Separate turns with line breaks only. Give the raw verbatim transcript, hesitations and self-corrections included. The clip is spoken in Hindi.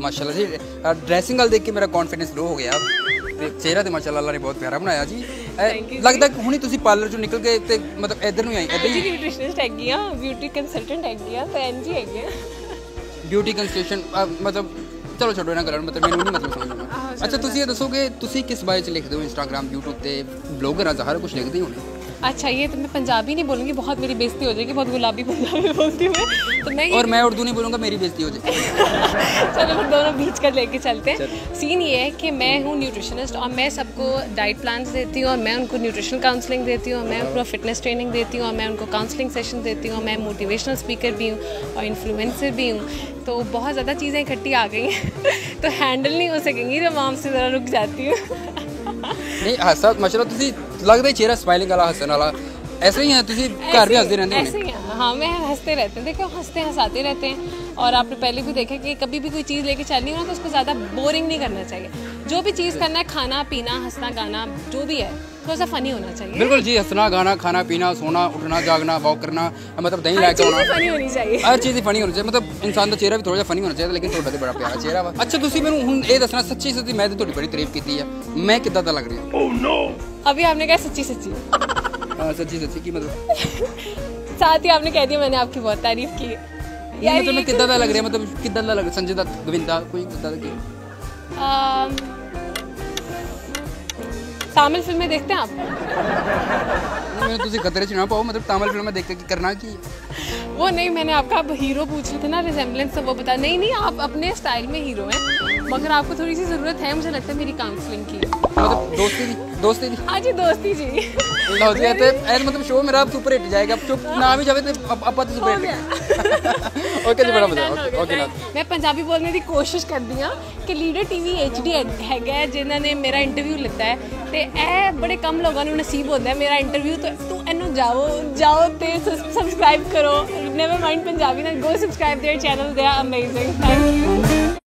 माशाल्लाह जी, ड्रेसिंग वाल देख के मेरा कॉन्फिडेंस लो हो गया ते चेहरा ते माशाल्लाह अल्लाह ने बहुत प्यारा बनाया जी। लगदा हुणी तुसी पार्लर चों निकल के ते मतलब इधर ਨੂੰ ਆਈ ਇਦਾਂ
ਜੀ ਨਿਊਟ੍ਰੀਸ਼ਨਿਸਟ ਹੈਗੀ ਆ, ਬਿਊਟੀ ਕੰਸਲਟੈਂਟ ਹੈਗੀ ਆ, ਤੇ ਐਨਜੀ ਹੈਗੀ ਆ।
ਬਿਊਟੀ ਕੰਸਲਟੇਸ਼ਨ मतलब चलो छोड़ो इन्हां गल्लां ਨੂੰ, मतलब ਮੈਨੂੰ ਨਹੀਂ मतलब समझ ਆਉਂਦਾ। अच्छा तुसी ये दसो कि तुसी किस बारे च लिखदे हो इंस्टाग्राम यूट्यूब ते ब्लॉगर आ हर कुछ लिखदे हो?
अच्छा ये तो मैं पंजाबी नहीं बोलूँगी, बहुत मेरी बेइज्जती हो जाएगी, बहुत गुलाबी पंजाबी बोलती हूँ मैं, तो मैं
और मैं उर्दू नहीं बोलूँगा, मेरी बेइज्जती हो जाएगी।
चलो फिर दोनों बीच कर लेके चलते हैं। सीन ये है कि मैं हूँ न्यूट्रिशनिस्ट और मैं सबको डाइट प्लान्स देती हूँ और मैं उनको न्यूट्रिशनल काउंसलिंग देती हूँ और मैं उनको फिटनेस ट्रेनिंग देती हूँ और मैं उनको काउंसलिंग सेशन देती हूँ, मैं मोटिवेशनल स्पीकर भी हूँ और इन्फ्लुएंसर भी हूँ। तो बहुत ज़्यादा चीज़ें इकट्ठी आ गई हैं तो हैंडल नहीं हो सकेंगी जब आम से ज़रा रुक जाती हूँ।
नहीं हंसा माशाल्लाह तुसी लगदा ही चेहरा स्माइलिंग वाला हंसने वाला ऐसे ही है, तुसी घर भी हंसते रहते हैं?
ऐसे ही हैं, हाँ मैं हंसते रहते हैं, देखो हंसते हंसाते रहते हैं। और आपने पहले भी देखा कि कभी भी कोई चीज़ लेके चलनी हो ना तो उसको ज़्यादा बोरिंग नहीं करना चाहिए। जो भी चीज़ करना है, खाना पीना हंसना गाना जो भी है, थोड़ा सा फनी होना चाहिए।
बिल्कुल जी, हंसना गाना खाना पीना सोना उठना जागना वॉक करना, मतलब दही लेके आना,
फनी होनी चाहिए,
हर चीज़ फनी होनी चाहिए। मतलब इंसान का चेहरा भी थोड़ा फनी होना चाहिए, लेकिन थोड़ा तो बड़ा प्यारा चेहरा वा। अच्छा तुसी मैनू हुण ये दसना सच्ची सच्ची, मैं तो थोड़ी बड़ी तारीफ की है, मैं किद्दां दा लग रही हूं? ओह नो,
अभी आपने कहा सच्ची सच्ची।
हाँ सच्ची सच्ची की मतलब
साथ ही आपने कह दिया मैंने आपकी बहुत तारीफ की है।
यार मतलब मैं किद्दां दा लग रहा है, मतलब किद्दां दा लग संजय दत्त गोविंदा कोई किद्दां दा की?
तमिल फिल्में देखते हैं आप?
मैंने तुझे खतरे च ना पाओ, मतलब तमिल फिल्में देख के करना की?
वो नहीं, मैंने आपका आप हीरो पूछ रहे थे ना रिजेम्बलेंस, तो वो बता नहीं नहीं आप अपने स्टाइल में हीरो हैं, मगर आपको थोड़ी सी ज़रूरत है मुझे लगता है मेरी काउंसलिंग की,
मतलब दोस्ती दी दोस्ती दी
हाँ जी दोस्ती जी।
लो जी ते ऐसे मतलब शो मेरा सुपर हिट जाएगा, चुप ना भी जावे ते आपा तो सुपर हिट। ओके जी बड़ा मजा, ओके ना
मैं पंजाबी बोलने की कोशिश करदी हां कि लीडर टीवी एचडी हैगा जिन्हां ने मेरा इंटरव्यू लिता है ते ए बड़े कम लोगों को नसीब होता है मेरा इंटरव्यू, तो तू इन्हू जाओ जाओ ते सब्सक्राइब करो, नेवर माइंड पंजाबी ना, go subscribe their channel, they are amazing, thank you.